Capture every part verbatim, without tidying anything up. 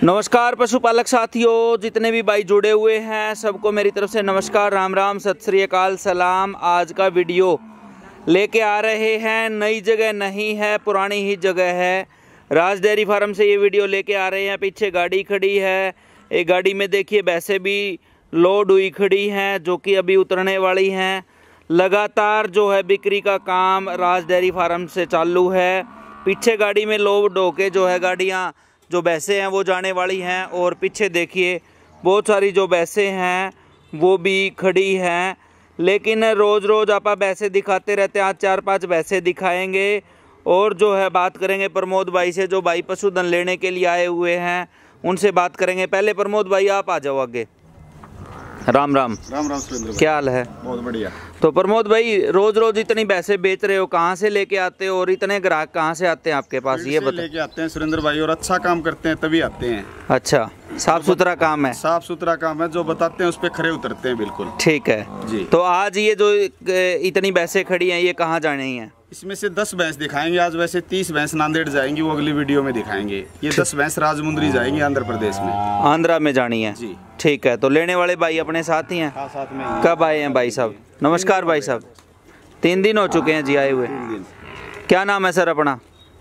नमस्कार पशुपालक साथियों, जितने भी भाई जुड़े हुए हैं सबको मेरी तरफ से नमस्कार, राम राम, सत श्री अकाल, सलाम। आज का वीडियो लेके आ रहे हैं, नई जगह नहीं है, पुरानी ही जगह है। राज डेयरी फार्म से ये वीडियो लेके आ रहे हैं। पीछे गाड़ी खड़ी है, एक गाड़ी में देखिए भैंसें भी लोड हुई खड़ी हैं जो कि अभी उतरने वाली हैं। लगातार जो है बिक्री का काम राज डेयरी फार्म से चालू है। पीछे गाड़ी में लोड होके जो है गाड़ियाँ जो भैंसें हैं वो जाने वाली हैं, और पीछे देखिए बहुत सारी जो भैंसें हैं वो भी खड़ी हैं। लेकिन रोज़ रोज़ आप भैंसें दिखाते रहते हैं, आज चार पांच भैंसें दिखाएंगे और जो है बात करेंगे प्रमोद भाई से, जो भाई पशुधन लेने के लिए आए हुए हैं उनसे बात करेंगे। पहले प्रमोद भाई आप आ जाओ आगे। राम राम। राम राम सुरेंद्र भाई, क्या हाल है? बहुत बढ़िया। तो प्रमोद भाई, रोज रोज इतनी भैंसें बेच रहे हो, कहाँ से लेके आते हो और इतने ग्राहक कहाँ से आते हैं आपके पास, ये बताओ। लेके आते हैं सुरेंद्र भाई, और अच्छा काम करते हैं तभी आते हैं। अच्छा, साफ सुथरा काम है? साफ सुथरा काम है, जो बताते हैं उस पे खरे उतरते हैं बिल्कुल। ठीक है जी। तो आज ये जो इतनी भैंसें खड़ी हैं ये कहाँ जानी है? इसमें से दस भैंस दिखाएंगे आज, वैसे तीस भैंस नांदेड़ जाएंगी, वो अगली वीडियो में दिखाएंगे। ये दस भैंस राजमुंदरी जाएंगी आंध्र प्रदेश में। आंध्रा में जानी है जी। ठीक है, तो लेने वाले भाई अपने साथ ही हैं? हाँ, साथ में। कब आए हैं भाई साहब? नमस्कार भाई साहब, तीन दिन हो चुके हैं जी आए हुए। क्या नाम है सर अपना?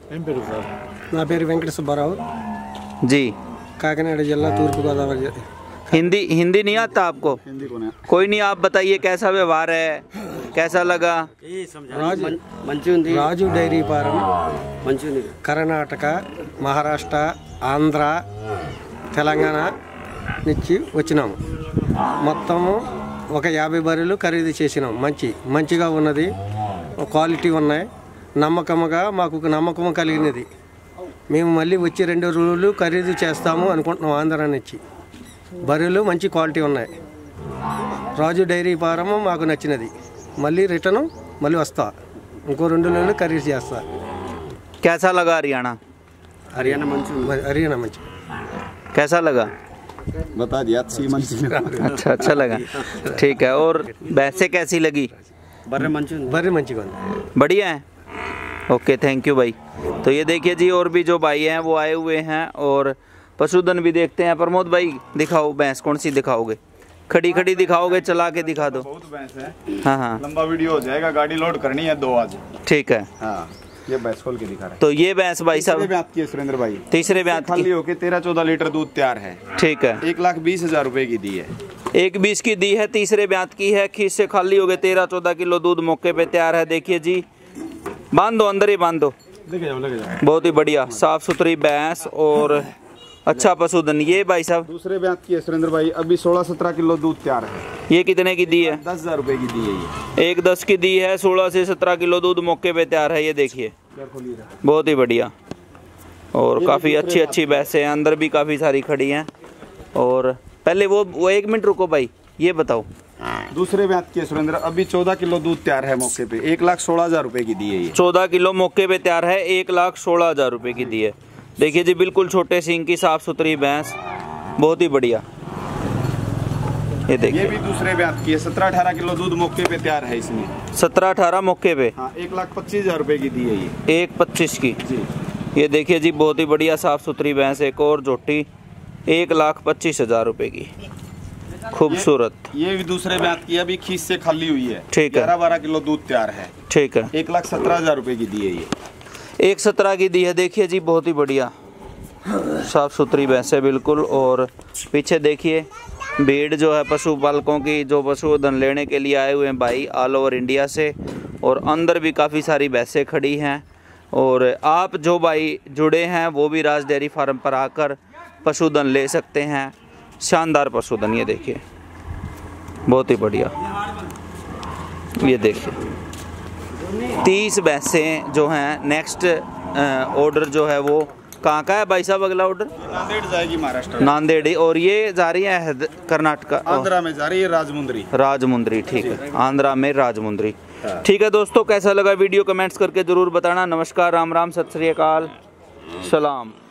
నా పేరు వెంకట సుబ్బారావు, जी। కాకినాడ జిల్లా తూర్పు గోదావరి। हिंदी हिंदी नहीं आता आपको? हिंदी को नहीं। कोई नहीं, आप बताइए कैसा व्यवहार है, कैसा लगा? రాజు రాజు డైరీ ఫారం కర్ణాటక, మహారాష్ట్ర, ఆంధ్ర, తెలంగాణ నుంచి వచ్చినాము. మొత్తము ఒక యాభై బర్రెలు ఖరీదు చేసినాం. మంచి మంచిగా ఉన్నది, క్వాలిటీ ఉన్నాయి, నమ్మకముగా మాకు నమ్మకం కలిగినది. మేము మళ్ళీ వచ్చి రెండు రోజులు ఖరీదు చేస్తాము అనుకుంటున్నాం. ఆంధ్ర నుంచి బర్రెలు మంచి క్వాలిటీ ఉన్నాయి. రాజు డైరీ ఫారం మాకు నచ్చినది. మళ్ళీ రిటర్న్ మళ్ళీ వస్తా, ఇంకో రెండు నెలలు ఖరీదు చేస్తా. कैसा लगा हरियाणा? హర్యానా మంచి, హర్యానా మంచి. कैसा लगा? बता दिया अच्छी मंची। अच्छा अच्छा लगा, ठीक है। और भैंसें कैसी लगी? బర్రె మంచి, బర్రె మంచిగా ఉంది, बढ़िया है, ओके, थैंक यू भाई। तो ये देखिए जी, और भी जो भाई हैं वो आए हुए हैं और पशुधन भी देखते हैं। प्रमोद भाई दिखाओ भैंस, कौन सी दिखाओगे? खड़ी खड़ी दिखाओगे, चला के दिखा दो। बहुत भैंस है, हाँ हाँ, लंबा वीडियो हो जाएगा, गाड़ी लोड करनी है दो आज। ठीक है। हाँ, ये भैंस खोल के दिखा रहा है। तो ये भैंस भाई साहब ब्यात की है सुरेंद्र भाई, तीसरे ब्यात खाली की, होके तेरह चौदह लीटर दूध तैयार है। ठीक है, एक लाख बीस हजार रुपए की दी है। एक बीस की दी है, तीसरे ब्यात की है, खीस से खाली हो गए, तेरह चौदह किलो दूध मौके पे तैयार है। देखिए जी, बांध दो, अंदर ही बांध दो। बहुत ही बढ़िया साफ सुथरी भैंस और अच्छा पशुधन। ये भाई साहब दूसरे ब्यात की है सुरेंद्र भाई, अभी सोलह सत्रह किलो दूध तैयार है। ये कितने की दी है? दस हजार रुपए की दी है ये। एक दस की दी है, सोलह से सत्रह किलो दूध मौके पे तैयार है। ये देखिए बहुत ही बढ़िया, और काफ़ी अच्छी अच्छी भैंसें हैं, अंदर भी काफ़ी सारी खड़ी हैं। और पहले वो वो एक मिनट रुको भाई, ये बताओ। दूसरे ब्यात की है सुरेंद्र, अभी चौदह किलो दूध तैयार है मौके पे, एक लाख सोलह हजार रुपए की दी है ये। चौदह किलो मौके पे तैयार है, एक लाख सोलह हजार रुपये की दी है। देखिए जी, बिल्कुल छोटे सींग की साफ सुथरी भैंस, बहुत ही बढ़िया। ये देखिए, ये भी दूसरे ब्यात की है, सत्रह अठारह किलो दूध मौके पे तैयार है इसमें। सत्रह अठारह मौके पे। हाँ, एक लाख पच्चीस हजार रुपए की दी है ये। एक पच्चीस की जी। ये देखिए जी, बहुत ही बढ़िया साफ सुथरी भैंस, एक और जोटी, एक लाख पच्चीस हजार रुपये की, खूबसूरत। ये, ये भी दूसरे ब्यात की, अभी खीस से खाली हुई है। ठीक है, ग्यारह बारह किलो दूध तैयार है। ठीक है, एक लाख सत्रह हजार रुपए की दी है ये। एक सत्रह की दी है। देखिए जी, बहुत ही बढ़िया साफ सुथरी भैंस है बिल्कुल। और पीछे देखिए भीड़ जो है पशुपालकों की, जो पशुधन लेने के लिए आए हुए हैं भाई ऑल ओवर इंडिया से, और अंदर भी काफ़ी सारी भैंसें खड़ी हैं। और आप जो भाई जुड़े हैं वो भी राज डेयरी फार्म पर आकर पशुधन ले सकते हैं। शानदार पशुधन, ये देखिए बहुत ही बढ़िया। ये देखिए तीस भैंसें जो हैं। नेक्स्ट ऑर्डर जो है वो कहाँ का है भाई साहब? अगला ऑर्डर नांदेड़ जाएगी, महाराष्ट्र नांदेड़, और ये जा रही है कर्नाटका, आंध्रा में जा रही है, राजमुंदरी। राजमुंदरी, ठीक है, आंध्रा में राजमुंदरी। ठीक है दोस्तों, कैसा लगा वीडियो कमेंट्स करके जरूर बताना। नमस्कार, राम राम, सत श्री अकाल, सलाम।